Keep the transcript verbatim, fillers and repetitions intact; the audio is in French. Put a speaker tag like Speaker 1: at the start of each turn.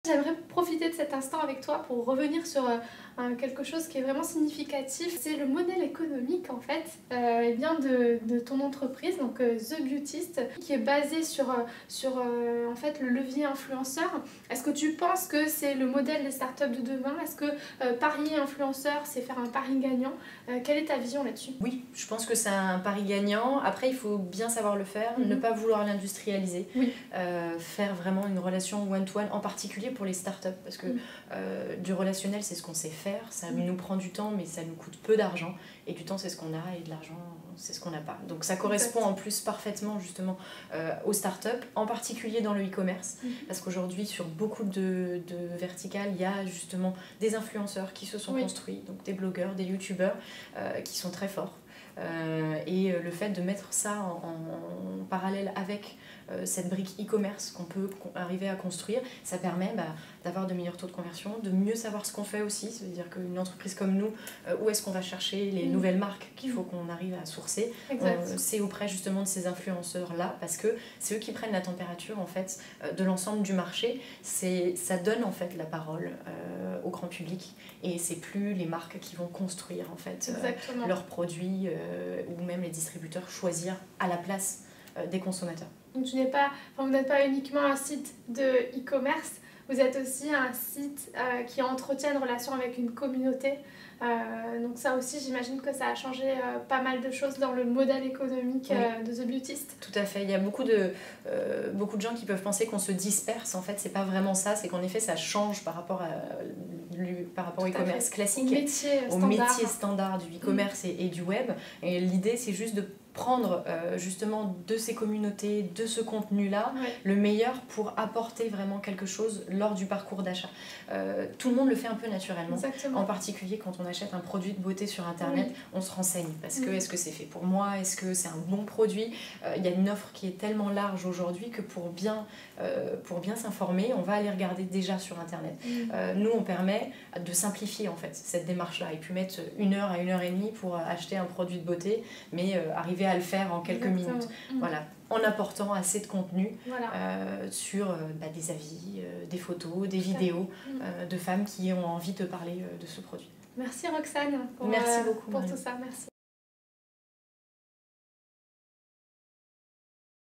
Speaker 1: J'aimerais profiter de cet instant avec toi pour revenir sur euh, quelque chose qui est vraiment significatif. C'est le modèle économique en fait euh, et bien de, de ton entreprise, donc euh, The Beautist, qui est basé sur, euh, sur euh, en fait, le levier influenceur. Est-ce que tu penses que c'est le modèle des startups de demain? Est-ce que euh, parier influenceur, c'est faire un pari gagnant? euh, Quelle est ta vision là-dessus?
Speaker 2: Oui, je pense que c'est un pari gagnant. Après, il faut bien savoir le faire, mm-hmm. ne pas vouloir l'industrialiser,
Speaker 1: oui.
Speaker 2: euh, faire vraiment une relation one-to-one, en particulier pour les startups, parce que mm. euh, du relationnel, c'est ce qu'on sait faire, ça mm. nous prend du temps, mais ça nous coûte peu d'argent, et du temps, c'est ce qu'on a, et de l'argent, c'est ce qu'on n'a pas. Donc ça correspond exact. En plus parfaitement justement euh, aux startups, en particulier dans le e-commerce, mm. parce qu'aujourd'hui, sur beaucoup de, de verticales, il y a justement des influenceurs qui se sont oui. construits, donc des blogueurs, des youtubeurs, euh, qui sont très forts. Euh, et le fait de mettre ça en, en, en parallèle avec euh, cette brique e-commerce qu'on peut arriver à construire, ça permet bah, d'avoir de meilleurs taux de conversion, de mieux savoir ce qu'on fait aussi. C'est-à-dire qu'une entreprise comme nous, euh, où est-ce qu'on va chercher les mmh. nouvelles marques qu'il faut qu'on arrive à sourcer, c'est auprès justement de ces influenceurs-là, parce que c'est eux qui prennent la température en fait, euh, de l'ensemble du marché. Ça donne en fait la parole euh, au grand public, et c'est plus les marques qui vont construire en fait euh, leurs produits euh, ou même les distributeurs choisir à la place euh, des consommateurs.
Speaker 1: Donc tu n'es pas, enfin, vous n'êtes pas uniquement un site de e-commerce, vous êtes aussi un site euh, qui entretient une relation avec une communauté. Euh, donc ça aussi, j'imagine que ça a changé euh, pas mal de choses dans le modèle économique oui. euh, de The Beautist.
Speaker 2: Tout à fait. Il y a beaucoup de, euh, beaucoup de gens qui peuvent penser qu'on se disperse. En fait, c'est pas vraiment ça. C'est qu'en effet, ça change par rapport, à, par rapport au e-commerce classique,
Speaker 1: au métier
Speaker 2: au
Speaker 1: standard,
Speaker 2: métier standard du e-commerce mmh. et, et du web. Et l'idée, c'est juste de prendre euh, justement de ces communautés, de ce contenu-là, ouais. le meilleur pour apporter vraiment quelque chose lors du parcours d'achat. Euh, tout le monde le fait un peu naturellement.
Speaker 1: Exactement.
Speaker 2: En particulier quand on achète un produit de beauté sur internet, oui. on se renseigne parce que oui. est-ce que c'est fait pour moi, est-ce que c'est un bon produit. Euh, il y a une offre qui est tellement large aujourd'hui que pour bien, euh, pour bien s'informer, on va aller regarder déjà sur internet. Oui. Euh, nous, on permet de simplifier en fait cette démarche-là et puis mettre une heure à une heure et demie pour acheter un produit de beauté, mais euh, arriver à le faire en quelques Exactement. minutes. Mmh. Voilà. En apportant assez de contenu voilà. euh, sur euh, bah, des avis, euh, des photos, des vidéos euh, de femmes qui ont envie de parler euh, de ce produit.
Speaker 1: Merci Roxane pour,
Speaker 2: Merci
Speaker 1: euh,
Speaker 2: beaucoup,
Speaker 1: pour tout ça. Merci.